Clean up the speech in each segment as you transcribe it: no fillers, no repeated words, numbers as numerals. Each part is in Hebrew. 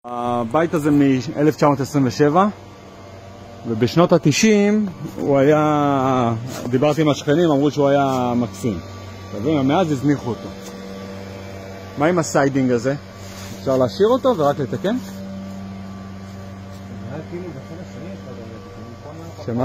הבית הזה מ-1927 ובשנות ה-90 הוא היה, דיברתי עם השכנים, אמרו שהוא היה מקסים. מאז הזניחו אותו. מה עם הסיידינג הזה? אפשר להשאיר אותו ורק לתקן? שמה?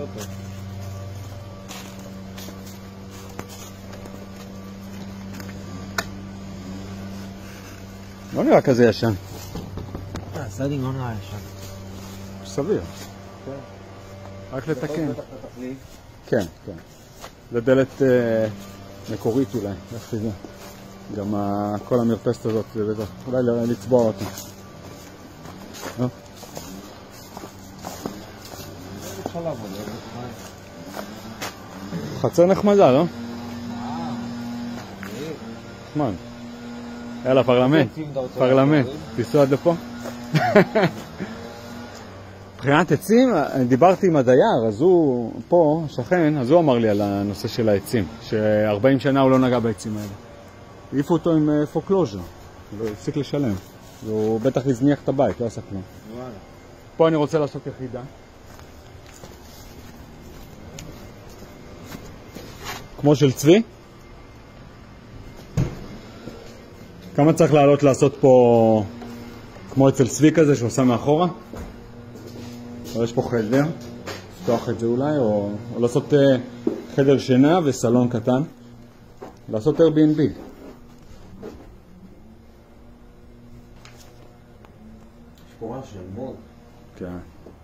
לא נראה כזה ישן. הסיידינג לא נראה ישן. סביר. רק לתקן. כן, כן. זה דלת מקורית אולי, איך שזה. גם כל המרפסת הזאת, אולי לצבוע אותה. חצר נחמדה, לא? נחמד. יאללה, פרלמנט. תיסעו עד לפה. מבחינת עצים, דיברתי עם הדייר, אז הוא פה, שכן, אז הוא אמר לי על הנושא של העצים, ש40 שנה הוא לא נגע בעצים האלה. העיפו אותו עם פוקלוז'ר, הוא הפסיק לשלם. והוא בטח הזניח את הבית, לא עשה כלום. פה אני רוצה לעשות יחידה. כמו של צבי. כמה צריך לעלות לעשות פה, כמו אצל צבי כזה שעושה מאחורה? יש פה חדר, לפתוח את זה אולי, או לעשות חדר שינה וסלון קטן. לעשות Airbnb. יש פה רעש של מוד. כן.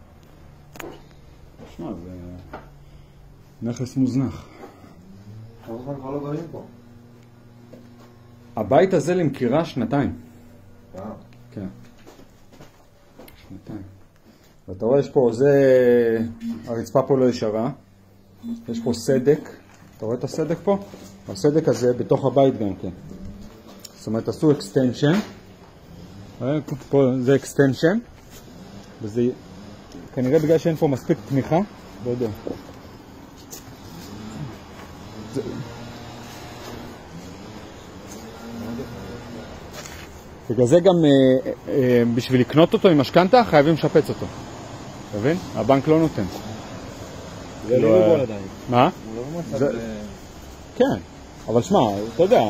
תשמע, זה נכס מוזנח. כמה זמן כבר לא גרים פה? הבית הזה למכירה שנתיים. כן. שנתיים. ואתה רואה, יש פה, הרצפה פה לא ישרה. יש פה סדק. אתה רואה את הסדק פה? הסדק הזה בתוך הבית גם כן. זאת אומרת, עשו extension. פה זה extension. וזה כנראה בגלל שאין פה מספיק תמיכה. לא יודע. בגלל זה גם בשביל לקנות אותו עם משכנתה חייבים לשפץ אותו. אתה מבין? הבנק לא נותן. זה לא ליבול עדיין. מה? הוא לא מצב... כן, אבל שמע, אתה יודע,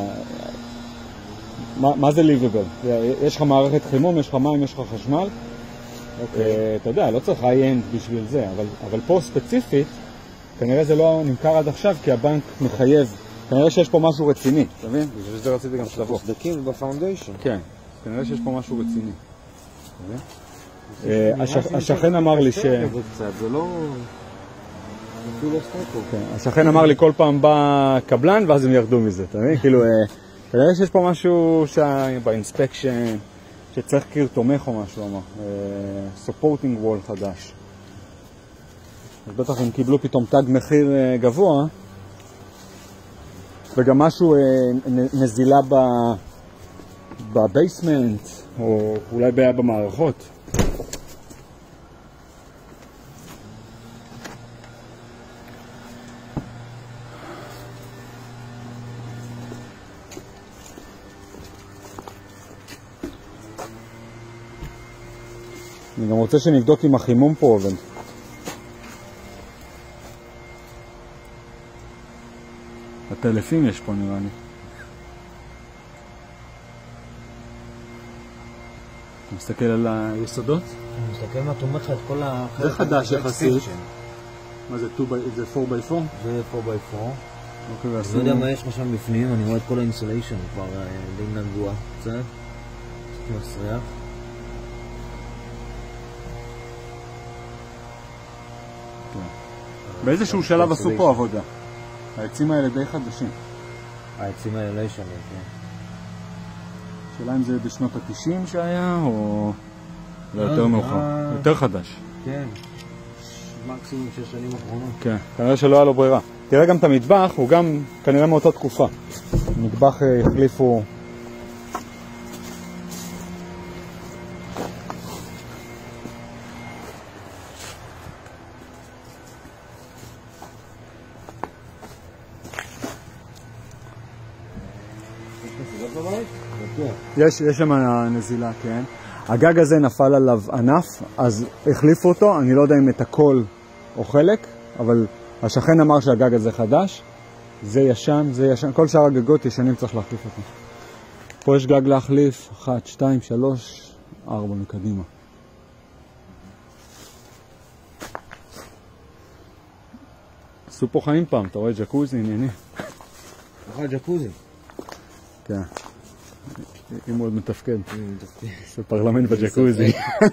מה זה ליבבל? יש לך מערכת חימום, יש לך מים, יש לך חשמל. אתה יודע, לא צריך high-end בשביל זה, אבל פה ספציפית, כנראה זה לא נמכר עד עכשיו כי הבנק מחייב. כנראה שיש פה משהו רציני, אתה מבין? בשביל זה רציתי גם שתבוא. סדקים בפאונדיישן. כן, כנראה שיש פה משהו רציני. השכן אמר לי זה לא... השכן אמר לי כל פעם בא קבלן ואז הם ירדו מזה, אתה מבין? כאילו, כנראה שיש פה משהו באינספקשן, שצריך קיר תומך או משהו, אמר. supporting wall חדש. אז בטח הם קיבלו פתאום תג מחיר גבוה, וגם משהו נזילה בבייסמנט, או אולי בעיה במערכות. אני גם רוצה שנבדוק אם החימום פה עובד. הטלפים יש פה נראה לי. אתה מסתכל על היסודות? אני מסתכל מה תומך את כל החלק. זה חדש יחסית. מה זה 4x4? זה 4x4. אני לא יודע מה יש לך שם בפנים, אני רואה את כל האינסוליישן, כבר די נגוע קצת. קצת מסריח. באיזשהו שלב עשו פה עבודה. העצים האלה די חדשים. העצים האלה לא ישנים, כן. שאלה אם זה בשנות ה-90 שהיה, או לא יותר מאוחר. יותר חדש. כן. מקסימום 6 שנים אחרונות. כן, כנראה שלא היה לו ברירה. תראה גם את המטבח, הוא גם כנראה מאותה תקופה. המטבח החליפו... יש שם נזילה, כן. הגג הזה נפל עליו ענף, אז החליפו אותו, אני לא יודע אם את הכל או חלק, אבל השכן אמר שהגג הזה חדש, זה ישן, כל שאר הגגות ישנים צריך להחליף אותו. פה יש גג להחליף, 1, 2, 3, 4 מקדימה. עשו פה חיים פעם, אתה רואה ג'קוזי, ענייני. ג'קוזי. כן. אם הוא עוד מתפקד. זה פרלמנט בג'קוזי.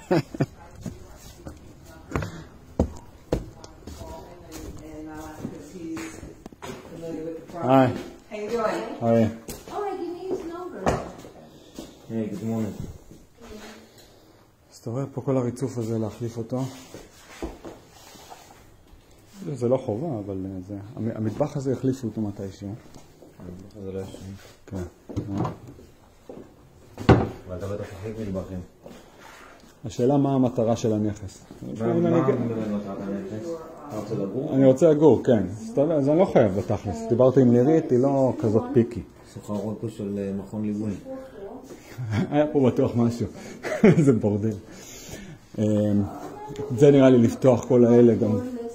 היי. How you doing? היי. Oh, I didn't use number. היי, good morning. אז אתה רואה פה כל הריצוף הזה להחליף אותו. זה לא חובה, אבל זה... המטבח הזה החליפו אותו מתישהו. המטבח הזה לא ישן. כן. ואתה בטח החליק מטבחים. השאלה מה המטרה של הנכס. מה מטרת הנכס? אתה רוצה לגור? אני רוצה לגור, כן. אז אני לא חייב בתכלס. דיברתי עם לירית, היא לא כזאת פיקי. סוחרות פה של מכון ליווי. היה פה בטוח משהו. זה בורדל. זה נראה לי לפתוח כל האלה גם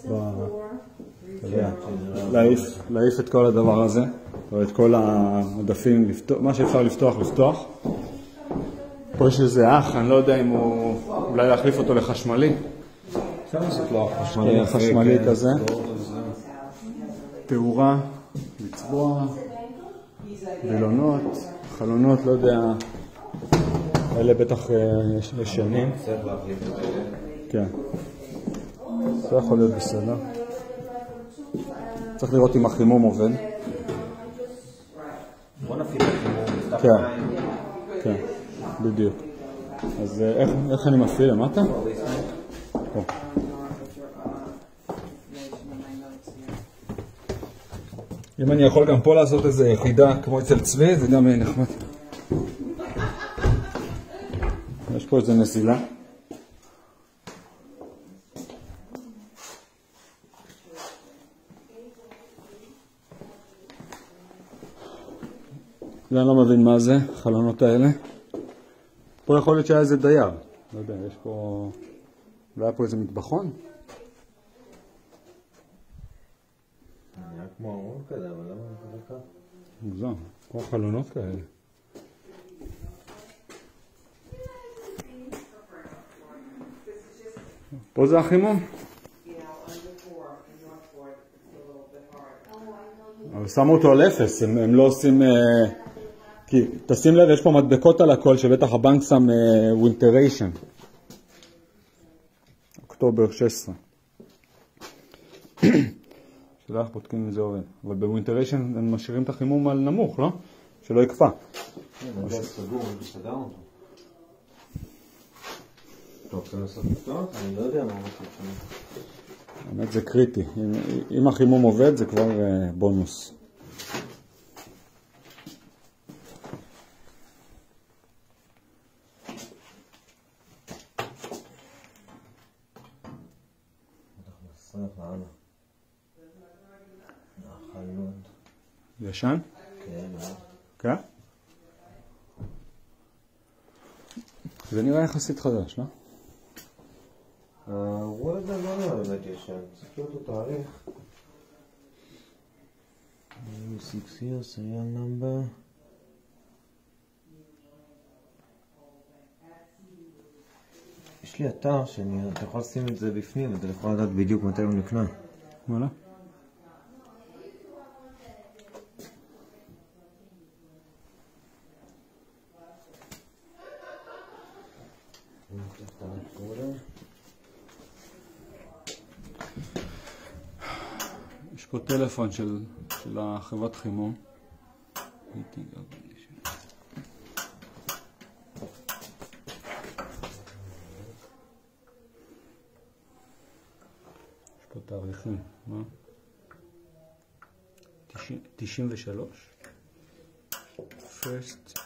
להעיף את כל הדבר הזה, או את כל המדפים, מה שאפשר לפתוח. פה יש איזה אח, אני לא יודע אם הוא... אולי להחליף אותו לחשמלי. אפשר לעשות לו חשמלי כזה. תאורה, לצבוע, וילונות, חלונות, לא יודע. אלה בטח ישנים. צריך להחליף את זה. כן. זה יכול להיות בסדר. צריך לראות אם החימום עובד. בוא נפעיל את החימום. כן. כן, בדיוק. אז איך אני מפעיל? למטה? פה. אם אני יכול גם פה לעשות איזו יחידה כמו אצל צבי, זה גם נחמד. יש פה איזו נזילה. אני לא מבין מה זה, החלונות האלה. פה יכול להיות שהיה איזה דייר. לא יודע, יש פה... לא היה פה איזה מטבחון? נראה כמו ארון כזה, אבל למה זה ככה? מוזר, כמו חלונות כאלה. פה זה החימום? אבל שמו אותו על אפס, הם לא עושים... כי תשים לב, יש פה מדבקות על הכל שבטח הבנק שם ווינטריישן. אוקטובר 16. שאלה איך בודקים אם זה עובד. אבל בווינטריישן הם משאירים את החימום על נמוך, לא? שלא יקפא. כן, זה סגור, זה סגר אותו. טוב, אתה נוסף לפתוח? אני לא יודע מה הולך לפני. האמת זה קריטי. אם החימום עובד זה כבר בונוס. ישן? כן, כן? זה נראה יחסית חדש, לא? הוא הזה לא נראה באמת ישן, צריך להיות לו תאריך. 6 years, serial number. יש לי אתר אתה יכול לשים את זה בפנים, אתה יכול לדעת בדיוק מתי הוא נקנה. וואלה. יש פה טלפון של החברת חימום. יש פה תאריכים, מה? 93. First.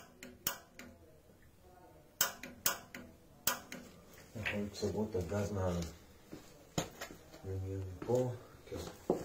אנחנו צורות הגז מה... פה, כן.